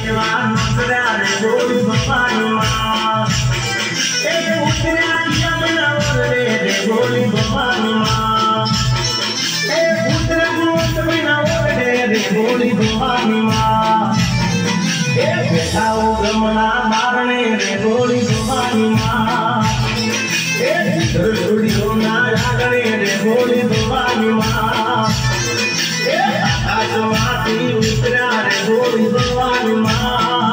દેવા નોતરા રે બોલી ભવાની માં એ ઉતરા જમના ઓરે રે બોલી ભવાની માં એ ઉતરા જમના ઓરે રે બોલી ભવાની માં એ બેઠાઓ ગમના બારણે રે બોલી ભવાની માં એ ધરધુડીઓ ના આગળે રે બોલી ભવાની માં એ આકાશમાંથી ઉતર્યા રે બોલી ભવાની માં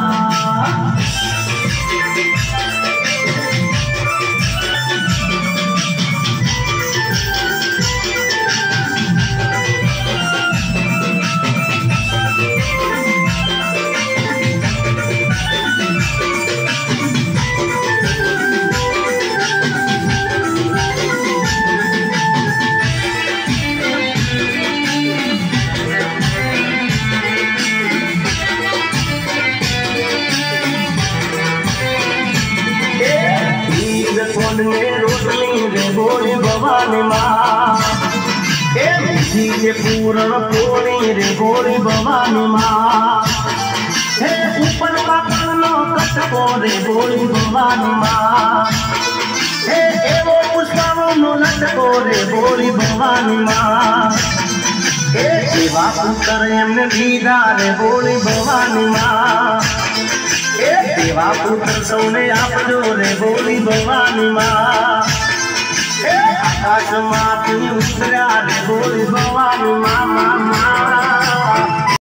रोटली रे बोली भवानी माँ ए मीठी के पूर्ण पोरी रे बोली भवानी माँ हे ऊपर पातळ नो कटको रे बोली भवानी माँ हे एवो पुष्पावो नो लटको रे बोली भवानी माँ हे सेवा पुत्र एमने लीधा रे बोली भवानी माँ देवा पुत्र सौने आपजो रे बोली भवानी माँ आकाश माथी उतर्या रे बोली भवानी माँ माँ माँ